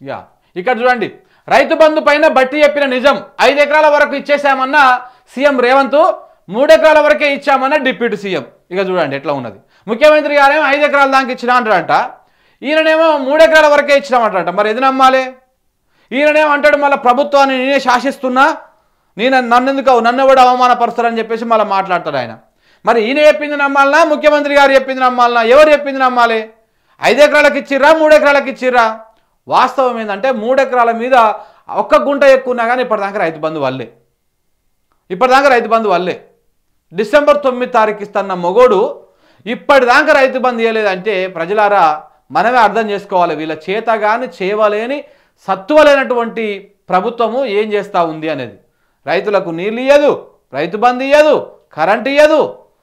Yeah ఇక్కడ చూడండి, రైతు బంధు పైన బట్టి చెప్పిన నిజం, 5 ఎకరాల వరకు ఇచ్చేసామన్న సీఎం రేవంత్, 3 ఎకరాల వరకే ఇచ్చామన్న డిప్యూటీ సీఎం. ఇక చూడండి ఎట్లా ఉన్నది. ముఖ్యమంత్రి గారేమో 5 ఎకరాల దాకా ఇచ్చినా అంటాడంట, ఈయననేమో 3 ఎకరాల వరకే ఇచ్చినామంటాడంట. మరి ఏది నమ్మాలి? ఈయననేమో అంటాడు మళ్ళీ ప్రభుత్వాన్ని నేనే శాసిస్తున్నా, నన్ను ఎవడు అవమానపరుస్తారని చెప్పేసి మళ్ళీ మాట్లాడతాడు ఆయన. మరి ఈయన చెప్పింది నమ్మాలనా, ముఖ్యమంత్రి గారు చెప్పింది నమ్మాలనా? ఎవరు చెప్పింది నమ్మాలి? 5 ఎకరాలకు ఇచ్చిర్రా, 3 ఎకరాలకు ఇచ్చిర్రా? వాస్తవం ఏంటంటే 3 ఎకరాల మీద 1 గుంట ఎక్కువ ఉన్నా కానీ ఇప్పటిదాకా రైతు బంధు వల్లే. డిసెంబర్ 9 తారీఖు ఇస్తున్న మొగోడు ఇప్పటిదాకా రైతు బంధు ఇవ్వలేదంటే ప్రజలారా మనమే అర్థం చేసుకోవాలి, వీళ్ళ చేత కానీ చేయవలేని సత్తువలేనటువంటి ప్రభుత్వము ఏం చేస్తూ ఉంది అనేది. రైతులకు నీళ్ళు ఇయ్యదు, రైతు బంధు ఇయ్యదు, కరెంట్ ఇయ్యదు,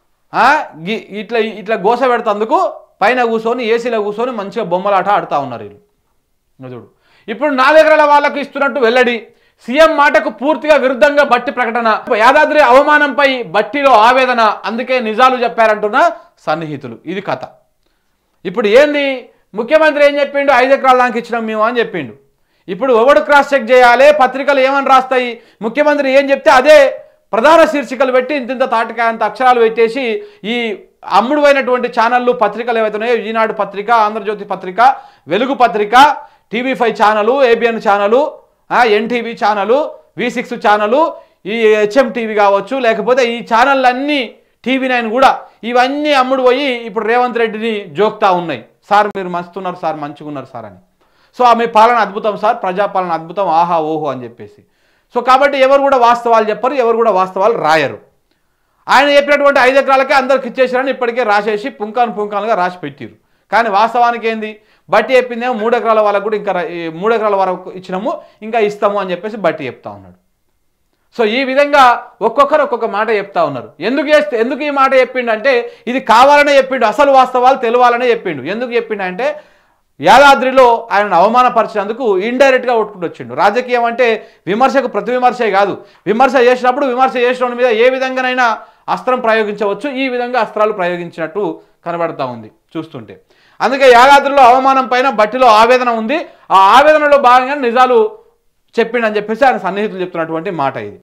ఇట్లా గోస పెడతందుకు పైన కూర్చొని ఏసీలో కూర్చొని మంచిగా బొమ్మలాట ఆడుతూ ఉన్నారు వీళ్ళు. చూడు, ఇప్పుడు 4 ఎకరాల వాళ్ళకు ఇస్తున్నట్టు వెల్లడి, సీఎం మాటకు పూర్తిగా విరుద్ధంగా బట్టి ప్రకటన, యాదాద్రి అవమానంపై బట్టిలో ఆవేదన, అందుకే నిజాలు చెప్పారంటున్న సన్నిహితులు. ఇది కథ. ఇప్పుడు ఏంది, ముఖ్యమంత్రి ఏం చెప్పిండు? 5 ఎకరాల దాకా ఇచ్చినాం మేము అని చెప్పిండు. ఇప్పుడు ఎవడు క్రాస్ చెక్ చేయాలి? పత్రికలు ఏమని రాస్తాయి? ముఖ్యమంత్రి ఏం చెప్తే అదే ప్రధాన శీర్షికలు పెట్టి ఇంత తాటికాయంత అక్షరాలు పెట్టేసి ఈ అమ్ముడు అయినటువంటి ఛానళ్ళు పత్రికలు ఏవైతున్నాయో, ఈనాడు పత్రిక, ఆంధ్రజ్యోతి పత్రిక, వెలుగు పత్రిక, TV5 channel, ABN channel, NTV channel, V6 channel, ఈ HM TV కావచ్చు, లేకపోతే ఈ ఛానళ్ళన్నీ TV9 కూడా, ఇవన్నీ అమ్ముడు పోయి ఇప్పుడు రేవంత్ రెడ్డిని జోక్తా ఉన్నాయి. సార్ మీరు మంచుతున్నారు సార్, మంచిగున్నారు సార్ అని. సో మీ పాలన అద్భుతం సార్, ప్రజాపాలన అద్భుతం, ఆహా ఓహో అని చెప్పేసి. సో కాబట్టి ఎవరు కూడా వాస్తవాలు చెప్పరు, ఎవరు కూడా వాస్తవాలు రాయరు. ఆయన చెప్పినటువంటి 5 ఎకరాలకే అందరికి ఇచ్చేసారని ఇప్పటికే రాసేసి పుంకానుగా రాసి పెట్టిరు. కానీ వాస్తవానికి ఏంది, బట్టి చెప్పిందేమో 3 ఎకరాల వాళ్ళకు కూడా ఇంకా 3 ఎకరాల వరకు ఇచ్చినాము, ఇంకా ఇస్తాము అని చెప్పేసి బట్టి చెప్తా ఉన్నాడు. సో ఈ విధంగా ఒక్కొక్కరు ఒక్కొక్క మాట చెప్తా ఉన్నారు. ఎందుకు ఈ మాట చెప్పిండు అంటే ఇది కావాలనే చెప్పిండు, అసలు వాస్తవాలు తెలవాలనే చెప్పిండు. ఎందుకు చెప్పిండు అంటే యాదాద్రిలో ఆయనను అవమానపరిచినందుకు ఇండైరెక్ట్గా కొట్టుకుంటూ వచ్చిండు. రాజకీయం అంటే విమర్శకు ప్రతి విమర్శే కాదు, విమర్శ చేసినప్పుడు విమర్శ చేసిన మీద ఏ విధంగానైనా అస్త్రం ప్రయోగించవచ్చు. ఈ విధంగా అస్త్రాలు ప్రయోగించినట్టు కనబడతా ఉంది చూస్తుంటే. అందుకే యాదాద్రిలో అవమానం పైన బట్టిలో ఆవేదన ఉంది, ఆ ఆవేదనలో భాగంగా నిజాలు చెప్పిండని చెప్పేసి ఆయన సన్నిహితులు చెప్తున్నటువంటి మాట ఇది.